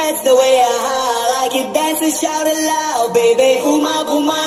that's the way I like it. Dance and shout it loud, baby. Boom, boom,